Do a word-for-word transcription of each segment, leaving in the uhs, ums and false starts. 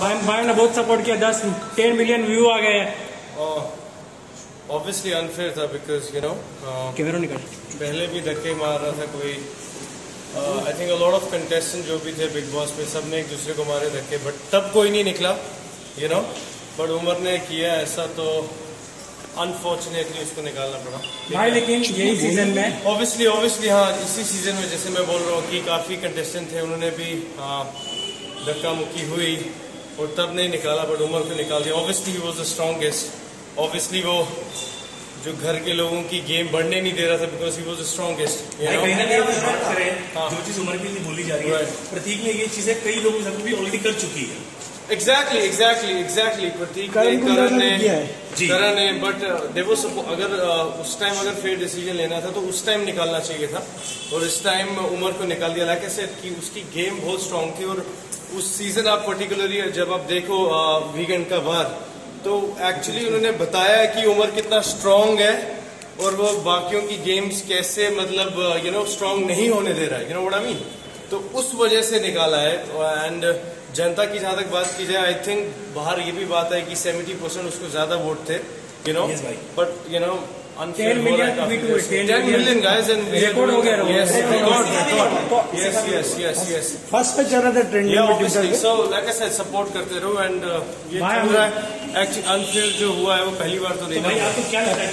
भाई भाई ने बहुत सपोर्ट किया, दस टेन मिलियन व्यू आ गए हैं। ऑब्वियसली अनफेयर था बिकॉज यू नो कैमरा निकाल, पहले भी धक्के मार रहा था कोई। I think a lot of contestant जो भी थे बिग बॉस में, सब ने एक दूसरे को मारे धक्के, बट तब कोई नहीं निकला यू नो। बट उमर ने किया ऐसा तो अनफॉर्चुनेटली उसको निकालना पड़ा भाई। लेकिन यही सीजन में ऑब्वियसली ऑब्वियसली हाँ, इसी सीजन में जैसे मैं बोल रहा हूँ कि काफी कंटेस्टेंट थे, उन्होंने भी धक्का मुक्की हुई और तब नहीं निकाला, बट उमर को निकाल दिया। Obviously he was the strongest. Obviously वो जो घर के लोगों की गेम बढ़ने नहीं दे रहा था because he was the strongest. कहीं ना कहीं बात करें जो चीज उमर के लिए बोली जा रही है, प्रतीक ने ये चीजें कई लोगों के साथ भी ऑलरेडी कर चुकी है। एग्जैक्टली एग्जैक्टली एग्जैक्टली प्रतीक ने, करण ने करण ने बट देखो अगर uh, उस टाइम अगर फेयर डिसीजन लेना था तो उस टाइम निकालना चाहिए था, और इस टाइम उमर को निकाल दिया। लाइक आई सेड कि उसकी गेम बहुत स्ट्रांग थी, और उस सीजन आप पर्टिकुलरली जब आप देखो वीकेंड का बाद, तो एक्चुअली उन्होंने बताया कि उमर कितना स्ट्रांग है और वो बाकियों की गेम्स कैसे मतलब यू नो स्ट्रांग नहीं होने दे रहा है, you know what I mean. तो उस वजह से निकाला है। एंड जनता की जहां तक बात की जाए, आई थिंक बाहर ये भी बात है कि सेवेंटी परसेंट उसको ज्यादा वोट थे, you know, but you know ten million guys and record हो गया। Yes record, yes yes yes yes first पे चल रहा था ट्रेंडिंग में ट्विटर पे। So like I said support करते रहो। एंड ये चल रहा है एक्चुअली अनफेयर जो हुआ है वो पहली बार तो नहीं। भाई आपको क्या लगता है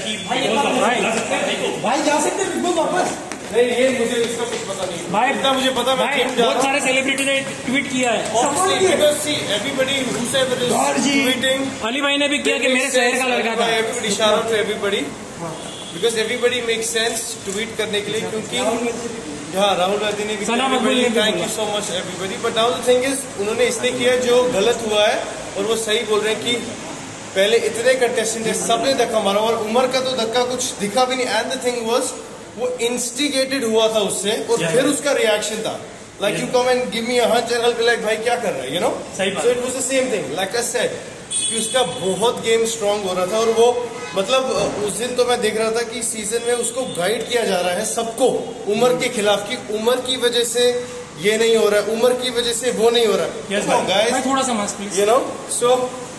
कि भाई जा सकते हैं बिग बॉस वापस? नहीं, ये मुझे इसका कुछ पता नहीं भाई, इतना मुझे पता, मैं भाई, बहुत सारे सेलिब्रिटी ने ट्वीट किया है। एवरीबडी ट्वीटिंग, अली भाई ने भी किया कि मेरे शहर का लड़का था। Everybody shout out to everybody because everybody make sense tweet करने के लिए, क्योंकि हाँ राहुल गांधी ने भी, thank you so much everybody. But now the thing is उन्होंने इसने किया जो गलत हुआ है, और वो सही बोल रहे हैं कि पहले इतने कंटेस्टेंट थे, सबने धक्का मारा, और उमर का तो धक्का कुछ दिखा भी नहीं। एंड द थिंग वाज वो इंस्टिगेटेड हुआ था उससे, और फिर उसका रिएक्शन था like you come and give me a hunch and be like भाई क्या कर रहा है, you know. So it was the same thing like I said कि उसका बहुत गेम स्ट्रांग हो रहा था, और वो मतलब उस दिन तो मैं देख रहा था कि सीजन में उसको गाइड किया जा रहा है सबको उमर के खिलाफ, कि उमर की वजह से ये नहीं हो रहा है, उमर की वजह से वो नहीं हो रहा है। yes, गाइस थोड़ा सा mask please, you know. So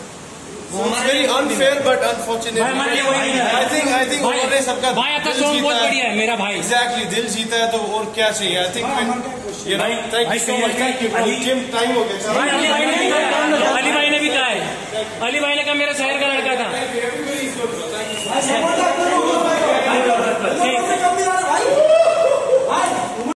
very unfair but unfortunately I think I think उन्होंने सबका भाई आपका सॉन्ग बहुत बढ़िया है मेरा भाई। एग्जैक्टली दिल जीता है तो और क्या चाहिए। I think you know thank you so much, thank you gym time हो गया। अली भाई ने भी कहा, अली भाई ने भी कहा है, अली भाई ने कहा मेरा शहर का लड़का था।